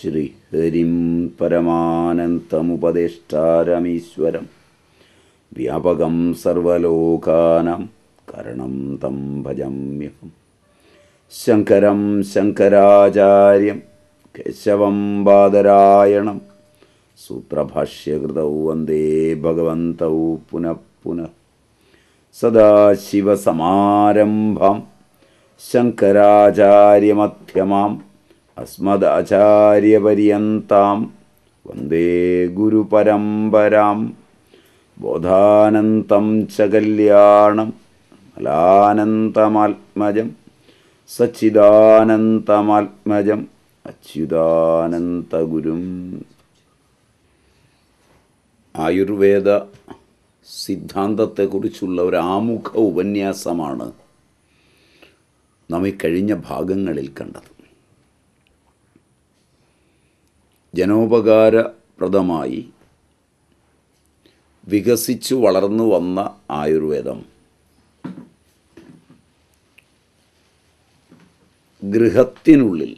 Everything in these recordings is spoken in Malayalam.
ശ്രീഹരിം പരമാനന്തമുപദേഷ്ടാരമീശ്വരം വ്യാപകം സർവലോകാനാം കരണം തം ഭജമ്യഹം. ശങ്കരം ശങ്കരാചാര്യം കേശവം ബാദരായണം സൂത്രഭാഷ്യകൃതൗ വന്ദേ ഭഗവന്തൗ പുനഃ പുനഃ. സദാശിവസമാരംഭാം ശങ്കരാചാര്യമധ്യമാം അസ്മദാചാര്യപര്യന്താം വന്ദേ ഗുരുപരമ്പരാം. ബോധാനന്തം ച കല്യാണം മലാനന്തമാത്മജം സച്ചിദാനന്തമാത്മജം അച്യുതാനന്തഗുരും. ആയുർവേദ സിദ്ധാന്തത്തെക്കുറിച്ചുള്ള ഒരു ആമുഖ ഉപന്യാസമാണ് നാം ഈ കഴിഞ്ഞ ഭാഗങ്ങളിൽ കണ്ടത്. ജനോപകാരപ്രദമായി വികസിച്ചു വളർന്നു വന്ന ആയുർവേദം ഗൃഹത്തിനുള്ളിൽ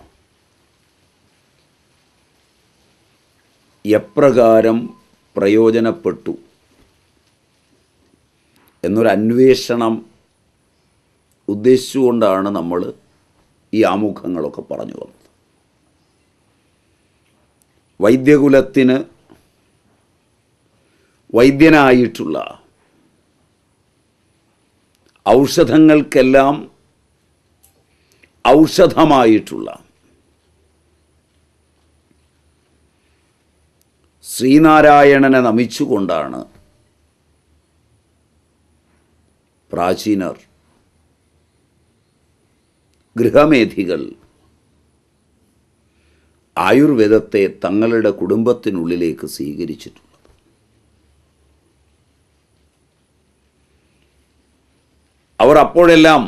എപ്രകാരം പ്രയോജനപ്പെട്ടു എന്നൊരന്വേഷണം ഉദ്ദേശിച്ചുകൊണ്ടാണ് നമ്മൾ ഈ ആമുഖങ്ങളൊക്കെ പറഞ്ഞു വന്നത്. വൈദ്യകുലത്തിന് വൈദ്യനായിട്ടുള്ള, ഔഷധങ്ങൾക്കെല്ലാം ഔഷധമായിട്ടുള്ള ശ്രീനാരായണനെ നമിച്ചുകൊണ്ടാണ് പ്രാചീനർ, ഗൃഹമേധികൾ ആയുർവേദത്തെ തങ്ങളുടെ കുടുംബത്തിനുള്ളിലേക്ക് സ്വീകരിച്ചിട്ടുള്ളത്. അവർ അപ്പോഴെല്ലാം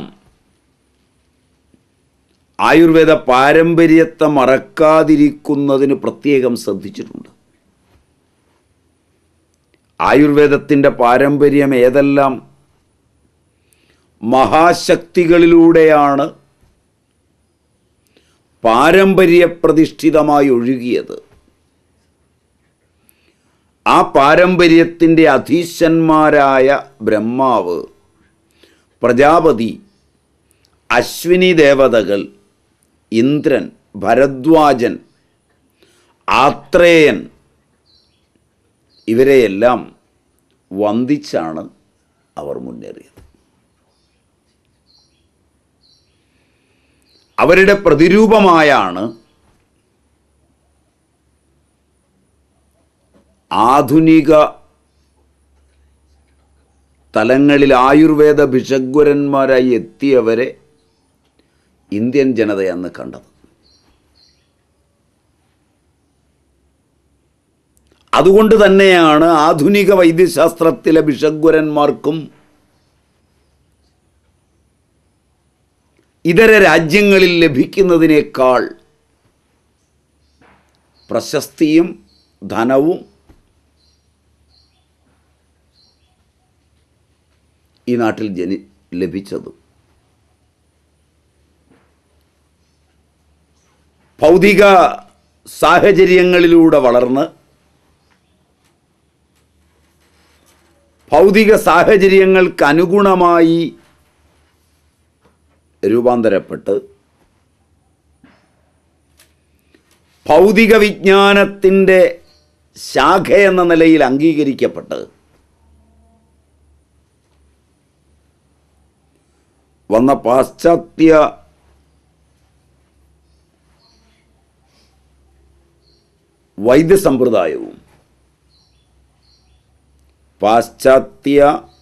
ആയുർവേദ പാരമ്പര്യത്തെ മറക്കാതിരിക്കുന്നതിന് പ്രത്യേകം ശ്രദ്ധിച്ചിട്ടുണ്ട്. ആയുർവേദത്തിൻ്റെ പാരമ്പര്യം ഏതെല്ലാം മഹാശക്തികളിലൂടെയാണ് പാരമ്പര്യപ്രതിഷ്ഠിതമായി ഒഴുകിയത്, ആ പാരമ്പര്യത്തിൻ്റെ അധീശന്മാരായ ബ്രഹ്മാവ്, പ്രജാപതി, അശ്വിനി ദേവതകൾ, ഇന്ദ്രൻ, ഭരദ്വാജൻ, ആത്രേയൻ, ഇവരെയെല്ലാം വന്ദിച്ചാണ് അവർ മുന്നേറിയത്. അവരുടെ പ്രതിരൂപമായാണ് ആധുനിക തലങ്ങളിൽ ആയുർവേദ ഭിഷഗ്വരന്മാരായി എത്തിയവരെ ഇന്ത്യൻ ജനത അന്ന് കണ്ടത്. അതുകൊണ്ട് തന്നെയാണ് ആധുനിക വൈദ്യശാസ്ത്രത്തിലെ ഭിഷഗ്വരന്മാർക്കും ഇതര രാജ്യങ്ങളിൽ ലഭിക്കുന്നതിനേക്കാൾ പ്രശസ്തിയും ധനവും ഈ നാട്ടിൽ ലഭിച്ചത്. ഭൗതിക സാഹചര്യങ്ങളിലൂടെ വളർന്ന്, ഭൗതിക സാഹചര്യങ്ങൾക്ക് അനുഗുണമായി രൂപാന്തരപ്പെട്ട്, ഭൗതിക വിജ്ഞാനത്തിൻ്റെ ശാഖയെന്ന നിലയിൽ അംഗീകരിക്കപ്പെട്ട് വന്ന പാശ്ചാത്യ വൈദ്യസമ്പ്രദായവും പാശ്ചാത്യ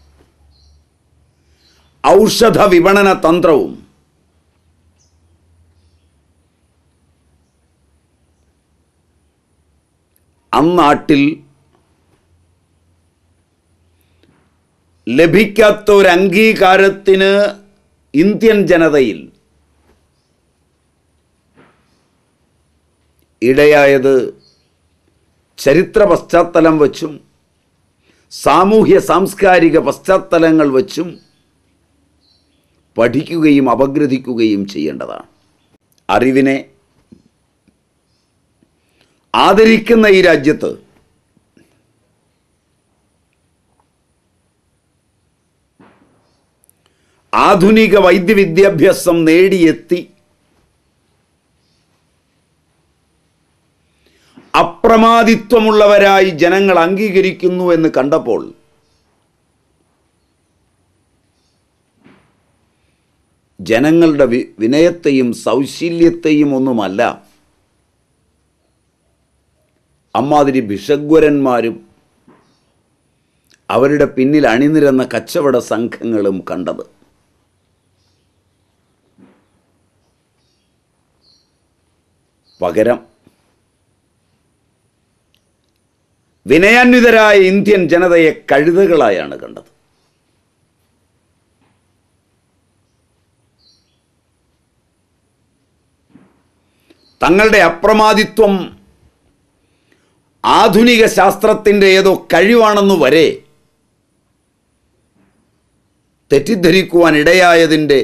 ഔഷധ വിപണന തന്ത്രവും അന്നാട്ടിൽ ലഭിക്കാത്ത ഒരു അംഗീകാരത്തിന് ഇന്ത്യൻ ജനതയിൽ ഇടയായത് ചരിത്ര പശ്ചാത്തലം വച്ചും സാമൂഹ്യ സാംസ്കാരിക പശ്ചാത്തലങ്ങൾ വച്ചും പഠിക്കുകയും അപഗ്രഥിക്കുകയും ചെയ്യേണ്ടതാണ്. അറിവിനെ ആദരിക്കുന്ന ഈ രാജ്യത്ത് ആധുനിക വൈദ്യവിദ്യാഭ്യാസം നേടിയെത്തി അപ്രമാദിത്വമുള്ളവരായി ജനങ്ങൾ അംഗീകരിക്കുന്നു എന്ന് കണ്ടപ്പോൾ ജനങ്ങളുടെ വിനയത്തെയും സൗശീല്യത്തെയും ഒന്നുമല്ല അമ്മാതിരി ഭിഷഗ്വരന്മാരും അവരുടെ പിന്നിൽ അണിനിരന്ന കച്ചവട സംഘങ്ങളും കണ്ടത്. പകരം വിനയാന്വിതരായ ഇന്ത്യൻ ജനതയെ കഴുതകളായാണ് കണ്ടത്. തങ്ങളുടെ അപ്രമാദിത്വം ആധുനിക ശാസ്ത്രത്തിൻ്റെ ഏതോ കഴിവാണെന്നു വരെ തെറ്റിദ്ധരിക്കുവാൻ ഇടയായതിൻ്റെ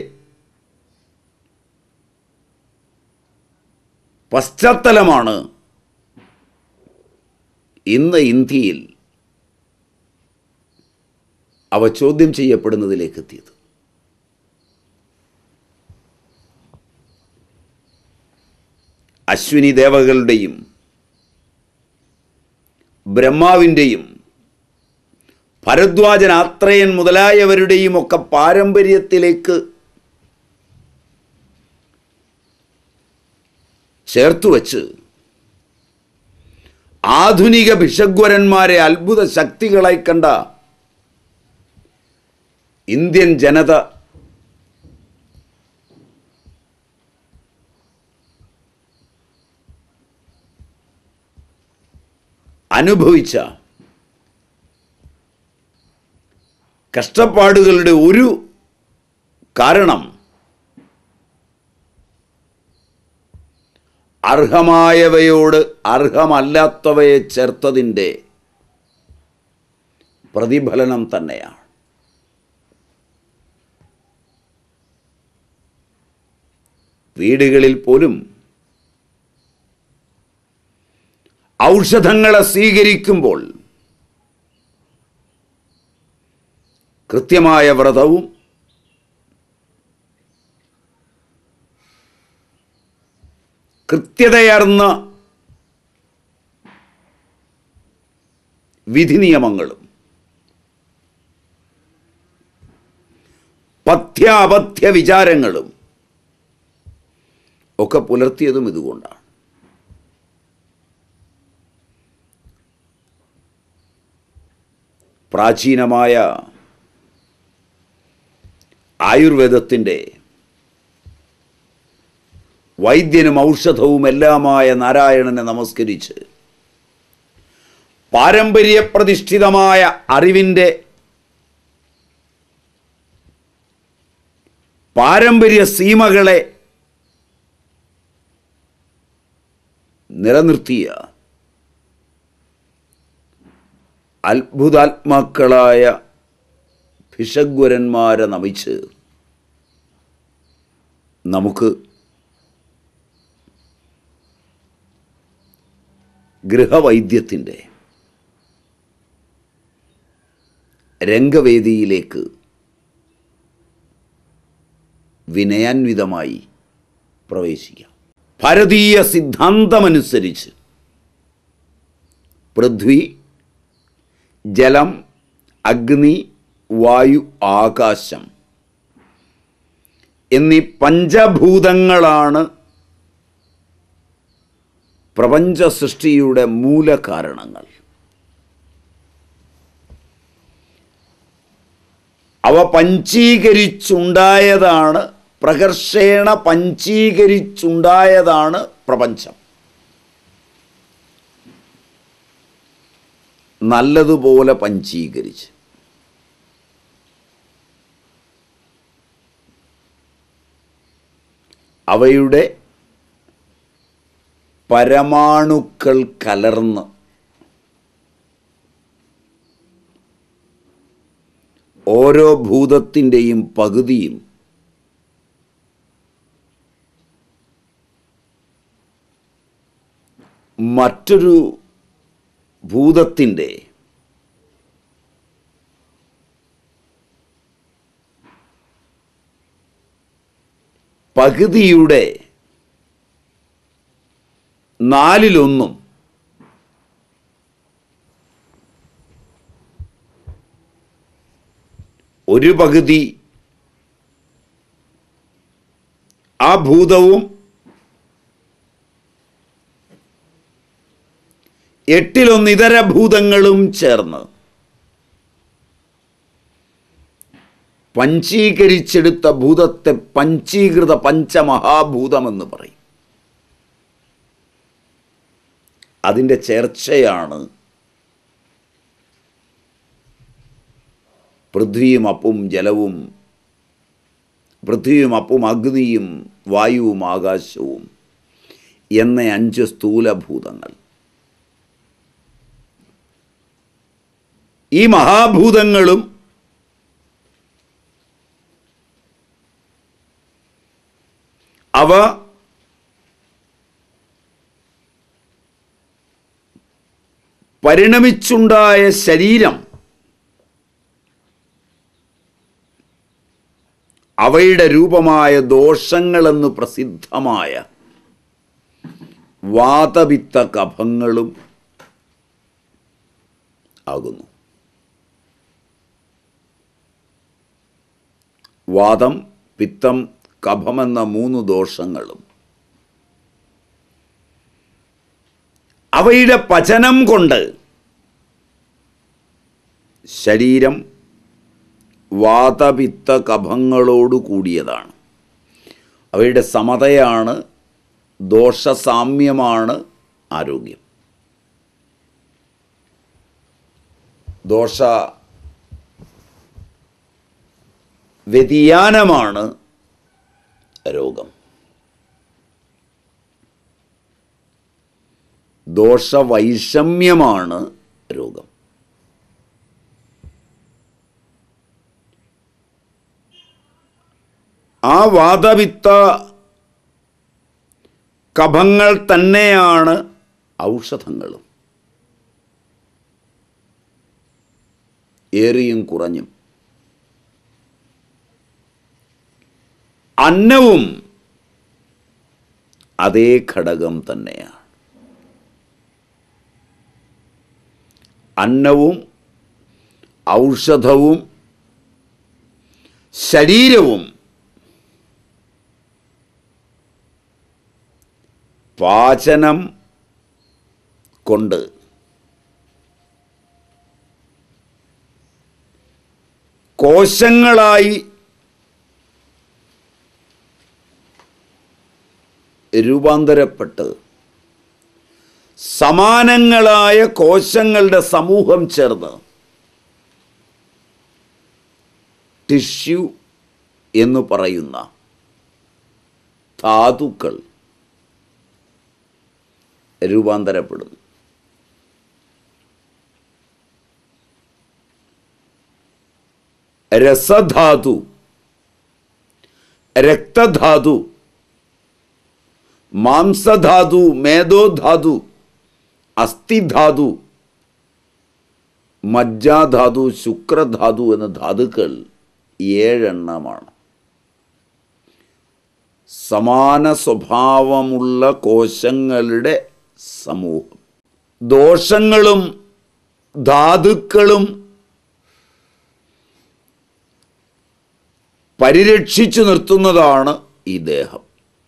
പശ്ചാത്തലമാണ് ഇന്ന് ഇന്ത്യയിൽ അവ ചോദ്യം ചെയ്യപ്പെടുന്നതിലേക്ക് എത്തിയത്. അശ്വിനി ദേവകളുടെയും ബ്രഹ്മാവിൻ്റെയും ഭരദ്വാജൻ, ആത്രേയൻ മുതലായവരുടെയും ഒക്കെ പാരമ്പര്യത്തിലേക്ക് ചേർത്തുവച്ച് ആധുനിക ഭിഷഗ്വരന്മാരെ അത്ഭുത ശക്തികളായി കണ്ട ഇന്ത്യൻ ജനത അനുഭവിച്ച കഷ്ടപ്പാടുകളുടെ ഒരു കാരണം അർഹമായവയോട് അർഹമല്ലാത്തവയെ ചേർത്തതിൻ്റെ പ്രതിഫലനം തന്നെയാണ്. വീടുകളിൽ പോലും ഔഷധങ്ങളെ സ്വീകരിക്കുമ്പോൾ കൃത്യമായ വ്രതവും കൃത്യതയാർന്ന വിധി നിയമങ്ങളും പഥ്യാപഥ്യ വിചാരങ്ങളും ഒക്കെ പുലർത്തിയതും ഇതുകൊണ്ടാണ്. പ്രാചീനമായ ആയുർവേദത്തിൻ്റെ വൈദ്യനും ഔഷധവും എല്ലാമായ നാരായണനെ നമസ്കരിച്ച് പാരമ്പര്യപ്രതിഷ്ഠിതമായ അറിവിൻ്റെ പാരമ്പര്യ സീമകളെ നിലനിർത്തിയ അത്ഭുതാത്മാക്കളായ ഭിഷഗ്വരന്മാരെ നമിച്ച് നമുക്ക് ഗൃഹവൈദ്യത്തിൻ്റെ രംഗവേദിയിലേക്ക് വിനയാന്വിതമായി പ്രവേശിക്കാം. ഭാരതീയ സിദ്ധാന്തമനുസരിച്ച് പൃഥ്വി, ജലം, അഗ്നി, വായു, ആകാശം എന്നീ പഞ്ചഭൂതങ്ങളാണ് പ്രപഞ്ച സൃഷ്ടിയുടെ മൂലകാരണങ്ങൾ. അവ പഞ്ചീകരിച്ചുണ്ടായതാണ്, പ്രകർഷേണ പഞ്ചീകരിച്ചുണ്ടായതാണ് പ്രപഞ്ചം. നല്ലതുപോലെ പഞ്ചീകരിച്ച് അവയുടെ പരമാണുക്കൾ കലർന്ന് ഓരോ ഭൂതത്തിൻ്റെയും പകുതിയും മറ്റൊരു ഭൂതത്തിൻ്റെ പകുതിയുടെ 1/4 ഒരു പകുതി ആ ഭൂതവും 1/8 ഇതര ഭൂതങ്ങളും ചേർന്ന് പഞ്ചീകരിച്ചെടുത്ത ഭൂതത്തെ പഞ്ചീകൃത പഞ്ചമഹാഭൂതമെന്ന് പറയും. അതിൻ്റെ ചേർച്ചയാണ് പൃഥ്വിയും അപ്പും ജലവും, പൃഥ്വിയും അപ്പും അഗ്നിയും വായുവും ആകാശവും എന്ന 5 സ്ഥൂലഭൂതങ്ങൾ. ഈ മഹാഭൂതങ്ങളും അവ പരിണമിച്ചുണ്ടായ ശരീരം അവയുടെ രൂപമായ ദോഷങ്ങളെന്ന് പ്രസിദ്ധമായ വാതപിത്ത കഫങ്ങളും ആകുന്നു. വാതം, പിത്തം, കഫമെന്ന 3 ദോഷങ്ങളും അവയുടെ പചനം കൊണ്ട് ശരീരം വാതപിത്ത കഫങ്ങളോട് കൂടിയതാണ്. അവയുടെ സമതയാണ്, ദോഷസാമ്യമാണ് ആരോഗ്യം. ദോഷ വ്യതിയാനമാണ് രോഗം. ദോഷവൈഷമ്യമാണ് രോഗം. ആ വാതപിത്ത കഫങ്ങൾ തന്നെയാണ് ഔഷധങ്ങളും, ഏറിയും കുറഞ്ഞും. അന്നവും അതേ ഘടകം തന്നെയാണ്. അന്നവും ഔഷധവും ശരീരവും പാചനം കൊണ്ട് കോശങ്ങളായി രൂപാന്തരപ്പെട്ട് സമാനങ്ങളായ കോശങ്ങളുടെ സമൂഹം ചേർന്ന് ടിഷ്യൂ എന്ന് പറയുന്ന ധാതുക്കൾ രൂപാന്തരപ്പെടുന്നു. രസധാതു, രക്തധാതു, മാംസധാതു, മേധോധാതു, അസ്ഥിധാതു, മജ്ജാധാതു, ശുക്രധാതു എന്ന ധാതുക്കൾ 7 എണ്ണമാണ്. സമാന സ്വഭാവമുള്ള കോശങ്ങളുടെ സമൂഹം. ദോഷങ്ങളും ധാതുക്കളും പരിരക്ഷിച്ചു നിർത്തുന്നതാണ് ഈ ദേഹം.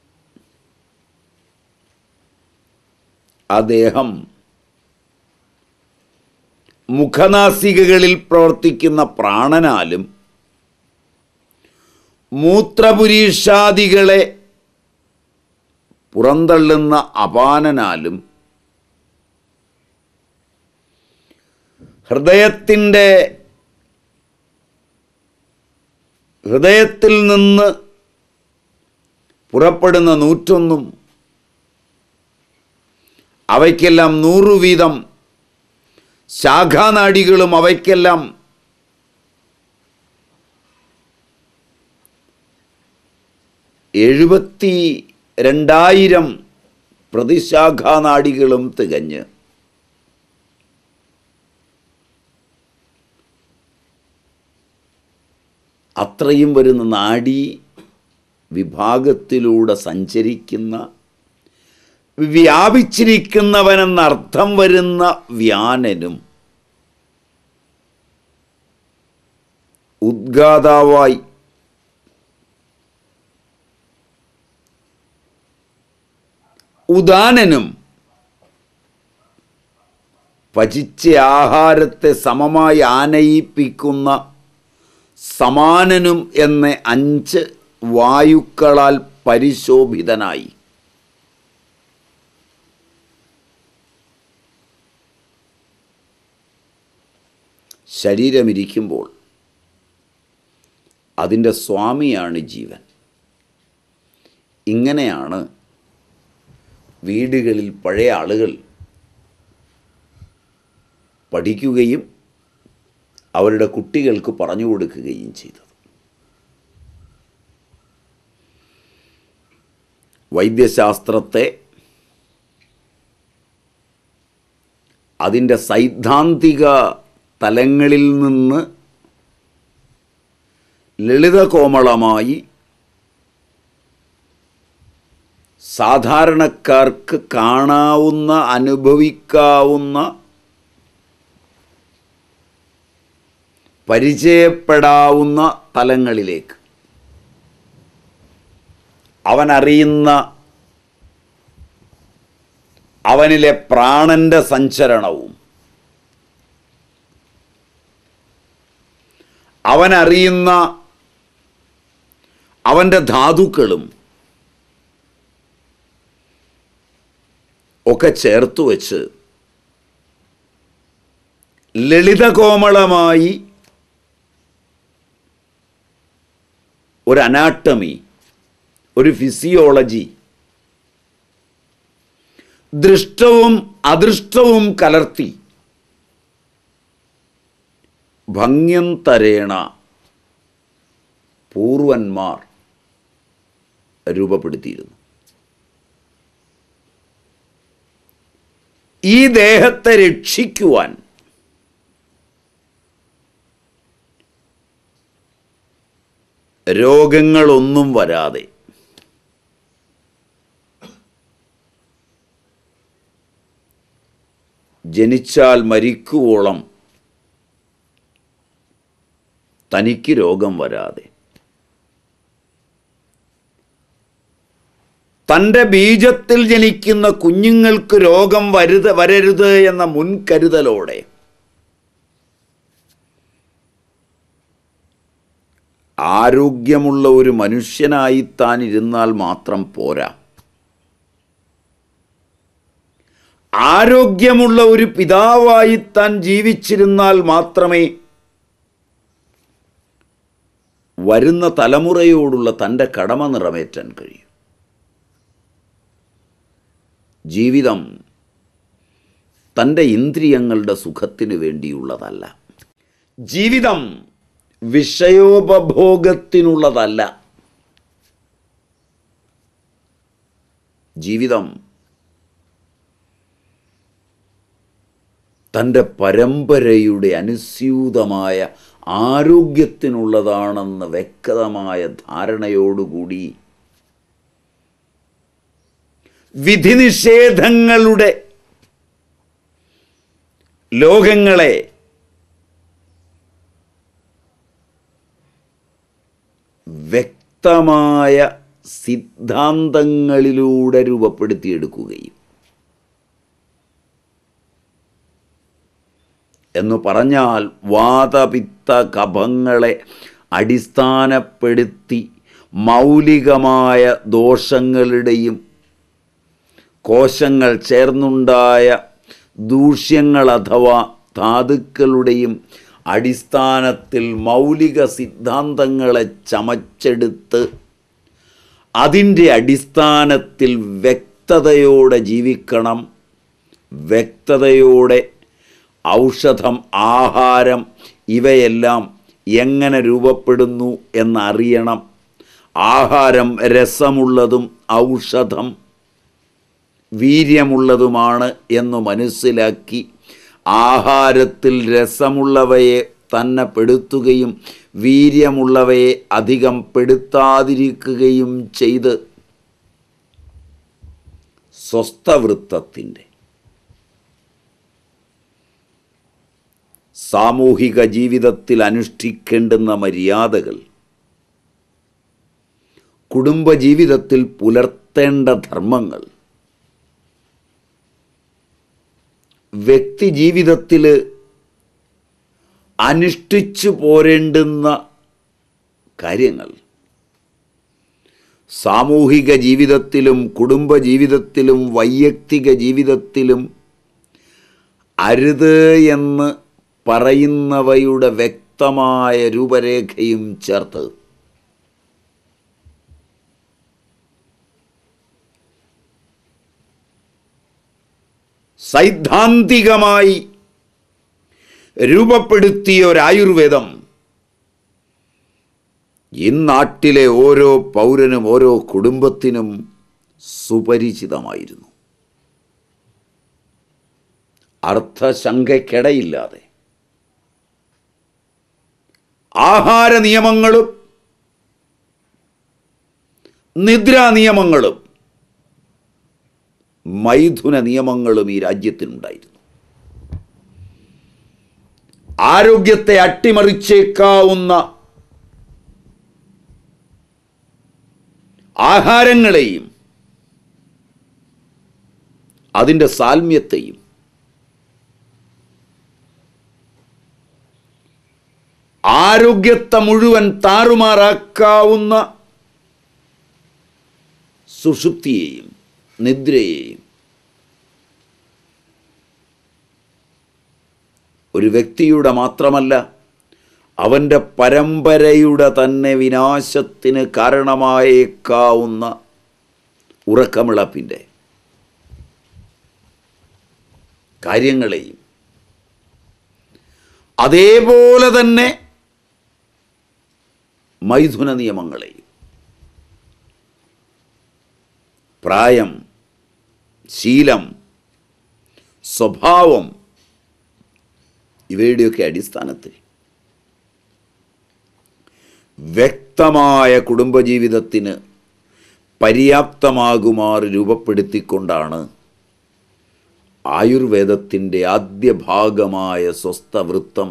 ആ ദേഹം മുഖനാസികകളിൽ പ്രവർത്തിക്കുന്ന പ്രാണനാലും മൂത്രപുരീഷാദികളെ പുറന്തള്ളുന്ന അപാനനാലും ഹൃദയത്തിൽ നിന്ന് പുറപ്പെടുന്ന 101 അവയ്ക്കെല്ലാം 100 വീതം ശാഖാനാഡികളും അവയ്ക്കെല്ലാം 72,000 പ്രതിശാഖാനാഡികളും തികഞ്ഞ് അത്രയും വരുന്ന നാഡീ വിഭാഗത്തിലൂടെ സഞ്ചരിക്കുന്ന വ്യാപിച്ചിരിക്കുന്നവനെന്നർത്ഥം വരുന്ന വ്യാനനും ഉദ്ഗാതാവായി ഉദാനനും പചിച്ച ആഹാരത്തെ സമമായി ആനയിപ്പിക്കുന്ന സമാനനും എന്ന 5 വായുക്കളാൽ പരിശോഭിതനായി ശരീരമിരിക്കുമ്പോൾ അതിൻ്റെ സ്വാമിയാണ് ജീവൻ. ഇങ്ങനെയാണ് വീടുകളിൽ പഴയ ആളുകൾ പഠിക്കുകയും അവരുടെ കുട്ടികൾക്ക് പറഞ്ഞു കൊടുക്കുകയും ചെയ്തത്. വൈദ്യശാസ്ത്രത്തെ അതിൻ്റെ സൈദ്ധാന്തിക തലങ്ങളിൽ നിന്ന് ലളിതകോമളമായി സാധാരണക്കാർക്ക് കാണാവുന്ന അനുഭവിക്കാവുന്ന പരിചയപ്പെടാവുന്ന തലങ്ങളിലേക്ക് അവനറിയുന്ന അവനിലെ പ്രാണന്റെ സഞ്ചരണവും അവനറിയുന്ന അവൻ്റെ ധാതുക്കളും ഒക്കെ ചേർത്ത് വച്ച് ലളിതകോമളമായി ഒരു അനാട്ടമി, ഒരു ഫിസിയോളജി, ദൃഷ്ടവും അദൃഷ്ടവും കലർത്തി ഭംഗ്യം തരേണ പൂർവന്മാർ രൂപപ്പെടുത്തിയിരുന്നു. ഈ ദേഹത്തെ രക്ഷിക്കുവാൻ രോഗങ്ങളൊന്നും വരാതെ ജനിച്ചാൽ മരിക്കുവോളം തനിക്ക് രോഗം വരാതെ തൻ്റെ ബീജത്തിൽ ജനിക്കുന്ന കുഞ്ഞുങ്ങൾക്ക് രോഗം വരരുത് എന്ന മുൻകരുതലോടെ ആരോഗ്യമുള്ള ഒരു മനുഷ്യനായി താൻ ഇരുന്നാൽ മാത്രം പോരാ, ആരോഗ്യമുള്ള ഒരു പിതാവായി താൻ ജീവിച്ചിരുന്നാൽ മാത്രമേ വരുന്ന തലമുറയോടുള്ള തൻ്റെ കടമ നിറവേറ്റാൻ കഴിയൂ. ജീവിതം തൻ്റെ ഇന്ദ്രിയങ്ങളുടെ സുഖത്തിനു വേണ്ടിയുള്ളതല്ല. ജീവിതം വിഷയോപഭോഗത്തിനുള്ളതല്ല. ജീവിതം തൻ്റെ പരമ്പരയുടെ അനുസ്യൂതമായ ആരോഗ്യത്തിനുള്ളതാണെന്ന വ്യക്തമായ ധാരണയോടുകൂടി വിധിനിഷേധങ്ങളുടെ ലോകങ്ങളെ വ്യക്തമായ സിദ്ധാന്തങ്ങളിലൂടെ രൂപപ്പെടുത്തിയെടുക്കുകയും എന്നു പറഞ്ഞാൽ വാതപിത്ത കഫങ്ങളെ അടിസ്ഥാനപ്പെടുത്തി മൗലികമായ ദോഷങ്ങളുടെയും കോശങ്ങൾ ചേർന്നുണ്ടായ ദൂഷ്യങ്ങൾ അഥവാ ധാതുക്കളുടെയും അടിസ്ഥാനത്തിൽ മൗലിക സിദ്ധാന്തങ്ങളെ ചമച്ചെടുത്ത് അതിൻ്റെ അടിസ്ഥാനത്തിൽ വ്യക്തതയോടെ ജീവിക്കണം. വ്യക്തതയോടെ ഔഷധം, ആഹാരം ഇവയെല്ലാം എങ്ങനെ രൂപപ്പെടുന്നു എന്നറിയണം. ആഹാരം രസമുള്ളതും ഔഷധം വീര്യമുള്ളതുമാണ് എന്നു മനസ്സിലാക്കി ആഹാരത്തിൽ രസമുള്ളവയെ തന്നെ പെടുത്തുകയും വീര്യമുള്ളവയെ അധികം പെടുത്താതിരിക്കുകയും ചെയ്ത് സ്വസ്ഥവൃത്തത്തിൻ്റെ സാമൂഹിക ജീവിതത്തിൽ അനുഷ്ഠിക്കേണ്ടുന്ന മര്യാദകൾ, കുടുംബജീവിതത്തിൽ പുലർത്തേണ്ട ധർമ്മങ്ങൾ, വ്യക്തിജീവിതത്തിൽ അനുഷ്ഠിച്ചു പോരേണ്ടുന്ന കാര്യങ്ങൾ സാമൂഹിക ജീവിതത്തിലും കുടുംബജീവിതത്തിലും വൈയക്തിക ജീവിതത്തിലും അരുത് എന്ന് പറയുന്നവയുടെ വ്യക്തമായ രൂപരേഖയും ചേർത്ത് സൈദ്ധാന്തികമായി രൂപപ്പെടുത്തിയ ഒരു ആയുർവേദം ഇന്നാട്ടിലെ ഓരോ പൗരനും ഓരോ കുടുംബത്തിനും സുപരിചിതമായിരുന്നു. അർത്ഥശങ്കയ്ക്കിടയില്ലാതെ ആഹാര നിയമങ്ങളും നിദ്രാ നിയമങ്ങളും മൈഥുന നിയമങ്ങളും ഈ രാജ്യത്തിനുണ്ടായിരുന്നു. ആരോഗ്യത്തെ അട്ടിമറിച്ചേക്കാവുന്ന ആഹാരങ്ങളെയും അതിൻ്റെ സാൽമ്യത്തെയും ആരോഗ്യത്തെ മുഴുവൻ താറുമാറാക്കാവുന്ന സുഷുപ്തിയെയും നിദ്രയെയും ഒരു വ്യക്തിയുടെ മാത്രമല്ല അവൻ്റെ പരമ്പരയുടെ തന്നെ വിനാശത്തിന് കാരണമായേക്കാവുന്ന ഉറക്കമിളപ്പിൻ്റെ കാര്യങ്ങളെയും അതേപോലെ തന്നെ മൈഥുന നിയമങ്ങളെയും പ്രായം, ശീലം, സ്വഭാവം ഇവയുടെയൊക്കെ അടിസ്ഥാനത്തിൽ വ്യക്തമായ കുടുംബജീവിതത്തിന് പര്യാപ്തമാകുമാർ രൂപപ്പെടുത്തിക്കൊണ്ടാണ് ആയുർവേദത്തിൻ്റെ ആദ്യ ഭാഗമായ സ്വസ്ഥവൃത്തം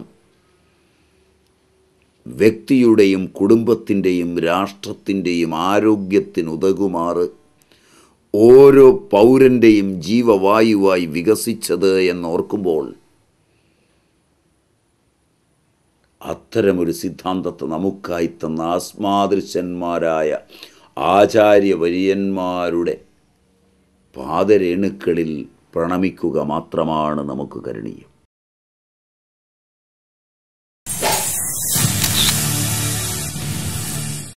വ്യക്തിയുടെയും കുടുംബത്തിൻ്റെയും രാഷ്ട്രത്തിൻ്റെയും ആരോഗ്യത്തിനുതകുമാറ് ഓരോ പൗരൻ്റെയും ജീവവായുവായി വികസിച്ചത് എന്നോർക്കുമ്പോൾ അത്തരമൊരു സിദ്ധാന്തത്തെ നമുക്കായി തന്ന ആസ്മാദൃശന്മാരായ ആചാര്യവര്യന്മാരുടെ പാദരേണുക്കളിൽ പ്രണമിക്കുക മാത്രമാണ് നമുക്ക് കരണീയം.